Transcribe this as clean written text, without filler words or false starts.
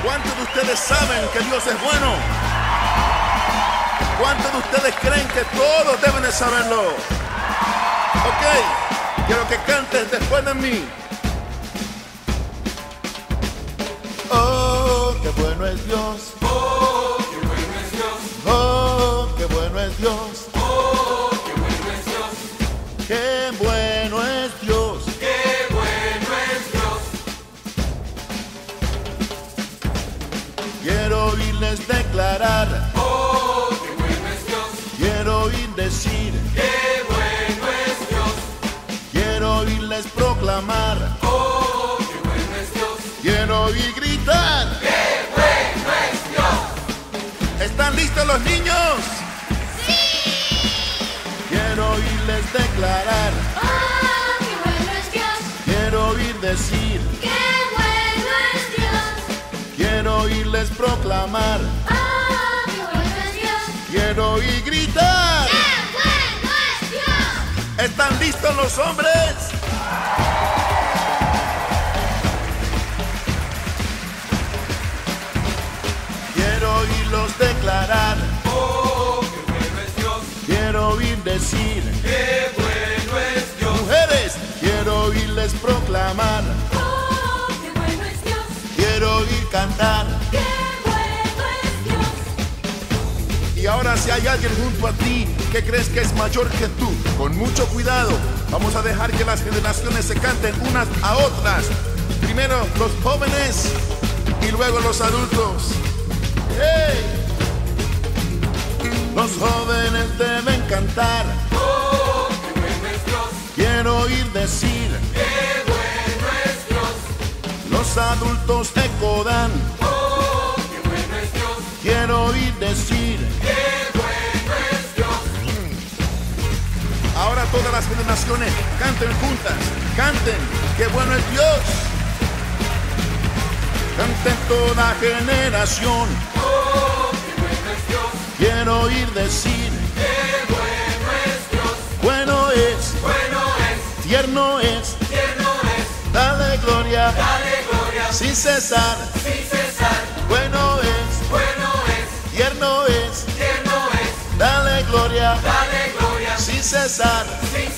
¿Cuántos de ustedes saben que Dios es bueno? ¿Cuántos de ustedes creen que todos deben de saberlo? Ok, quiero que cantes después de mí. Oh, qué bueno es Dios. Oh, qué bueno es Dios. Oh, qué bueno es Dios. Oh, qué bueno es Dios. Qué bueno es Dios. Qué bueno es Dios. Quiero oírles declarar. Oh, qué bueno es Dios. Quiero oír decir. Qué bueno es Dios. Quiero oírles proclamar. Oh, qué bueno es Dios. Quiero oír gritar. Qué bueno es Dios. ¿Están listos los niños? Quiero oírles declarar. ¡Oh, qué bueno es Dios! Quiero oír decir. ¡Qué bueno es Dios! Quiero oírles proclamar. ¡Oh, qué bueno es Dios! Quiero oír gritar. ¡Qué bueno es Dios! ¿Están listos los hombres? Quiero oírlos declarar. Oh, qué bueno es Dios. Quiero oír decir. Qué bueno es Dios. Mujeres, quiero oírles proclamar. ¡Oh, qué bueno es Dios! Quiero oír cantar. ¡Qué bueno es Dios! Y ahora si hay alguien junto a ti que crees que es mayor que tú, con mucho cuidado, vamos a dejar que las generaciones se canten unas a otras. Primero los jóvenes y luego los adultos. ¡Hey! Los jóvenes deben cantar. Oh, qué bueno es Dios. Quiero oír decir. Qué bueno es Dios. Los adultos eco dan. Oh, qué bueno es Dios. Quiero oír decir. Qué bueno es Dios. Ahora todas las generaciones canten juntas. Canten. ¡Qué bueno es Dios! Canten toda generación. Oh, qué bueno es Dios. Quiero oír decir. Qué bueno es Dios. Bueno es, Bueno es, tierno es, tierno es. dale gloria, Dale gloria sin cesar. sin cesar. Bueno es, Bueno es, tierno es, tierno es. dale gloria, Dale gloria sin cesar. sin